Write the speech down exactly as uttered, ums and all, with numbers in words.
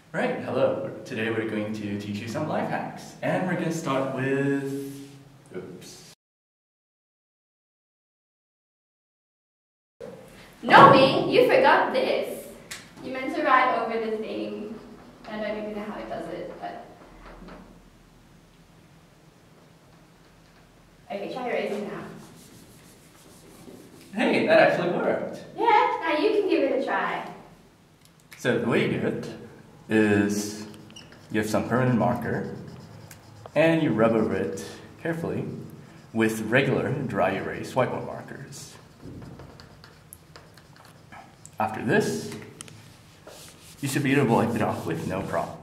Right, hello. Today we're going to teach you some life hacks. And we're going to start with... Oops. No, Ming, you forgot this. You meant to write over the thing. I don't even know how it does it, but... Okay, try erasing now. Hey, that actually worked. Yeah, now you can give it a try. So the way you do it is you have some permanent marker and you rub over it carefully with regular dry erase whiteboard markers. After this, you should be able to wipe it off with no problem.